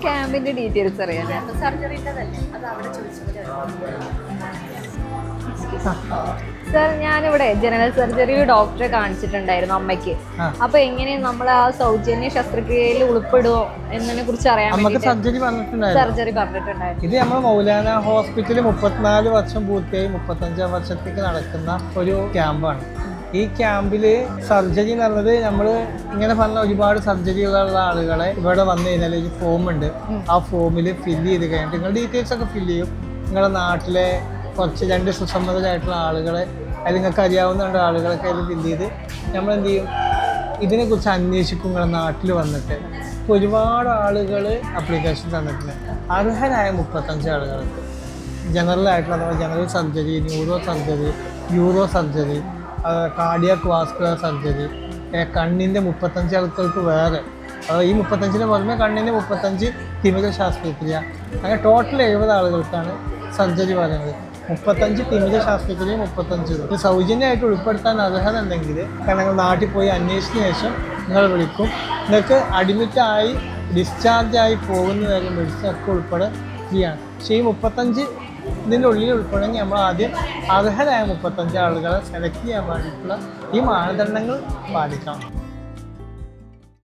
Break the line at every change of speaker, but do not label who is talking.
ക്യാമ്പിന്റെ ഡീറ്റെയിൽസ് അറിയാം. സർ, ഞാനിവിടെ ജനറൽ സർജറിയിൽ ഡോക്ടറെ കാണിച്ചിട്ടുണ്ടായിരുന്നു അമ്മയ്ക്ക്. അപ്പൊ എങ്ങനെ നമ്മൾ ആ സൗജന്യ ശസ്ത്രക്രിയയിൽ ഉൾപ്പെടുവോ എന്നതിനെ കുറിച്ച് അറിയാൻ
സർജറി പറഞ്ഞിട്ടുണ്ടായിരുന്നു. ഇത് നമ്മൾ മൗലാന ഹോസ്പിറ്റലിൽ 34 വർഷം പൂർത്തിയായി 35ാം വർഷത്തേക്ക് നടക്കുന്ന ഒരു ക്യാമ്പാണ്. ഈ ക്യാമ്പിൽ സർജറി എന്ന് പറഞ്ഞത് നമ്മൾ ഇങ്ങനെ പറഞ്ഞ ഒരുപാട് സർജറികളുള്ള ആളുകളെ ഇവിടെ വന്നു കഴിഞ്ഞാൽ ഒരു ഫോം ഉണ്ട്. ആ ഫോമിൽ ഫില്ല് ചെയ്ത് കഴിഞ്ഞിട്ട് നിങ്ങൾ ഡീറ്റെയിൽസ് ഒക്കെ ഫില്ല് ചെയ്യും. നിങ്ങളുടെ നാട്ടിലെ കുറച്ച് 2 സുസമ്മതരായിട്ടുള്ള ആളുകളെ അതിൽ നിങ്ങൾക്ക് അറിയാവുന്ന 2 ആളുകളൊക്കെ അതിൽ ഫില്ല് ചെയ്ത് നമ്മൾ എന്ത് ചെയ്യും, ഇതിനെക്കുറിച്ച് അന്വേഷിക്കും. നിങ്ങളുടെ നാട്ടിൽ വന്നിട്ട് ഇപ്പോൾ ഒരുപാട് ആളുകൾ അപ്ലിക്കേഷൻ തന്നിട്ടുണ്ട്. അർഹരായ 35 ആളുകൾക്ക് ജനറലായിട്ടുള്ള general surgery, neuro surgery, uro surgery, cardiac vascular surgery, കണ്ണിൻ്റെ 35 ആൾക്കാർക്ക് വേറെ, ഈ 35-ന് പുറമെ കണ്ണിൻ്റെ 35 തിമിര ശസ്ത്രക്രിയ, അങ്ങനെ ടോട്ടൽ 70 ആളുകൾക്കാണ് സർജറി പറയുന്നത്. 35 തിമിര ശസ്ത്രക്രിയ, 35 സൗജന്യമായിട്ട് ഉൾപ്പെടുത്താൻ അർഹത ഉണ്ടെങ്കിൽ നിങ്ങൾ നാട്ടിൽ പോയി അന്വേഷിച്ച ശേഷം നിങ്ങൾ വിളിക്കും. നിങ്ങൾക്ക് അഡ്മിറ്റായി ഡിസ്ചാർജായി പോകുന്ന വരെ മെഡിസിനൊക്കെ ഉൾപ്പെടെ ഫ്രീ ആണ്. പക്ഷേ ഈ 35 ഇതിൻ്റെ ഉള്ളിൽ ഉൾപ്പെടെങ്കിൽ നമ്മൾ ആദ്യം അർഹരായ 35 ആളുകളെ സെലക്ട് ചെയ്യാൻ വേണ്ടിയിട്ടുള്ള ഈ മാനദണ്ഡങ്ങൾ പാലിക്കണം.